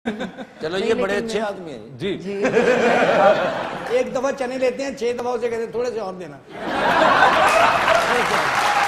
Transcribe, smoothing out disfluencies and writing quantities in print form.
चलो ये बड़े अच्छे आदमी हैं जी जी एक दफा चने लेते हैं 6 दफा उसे कहते हैं थोड़े से और देना।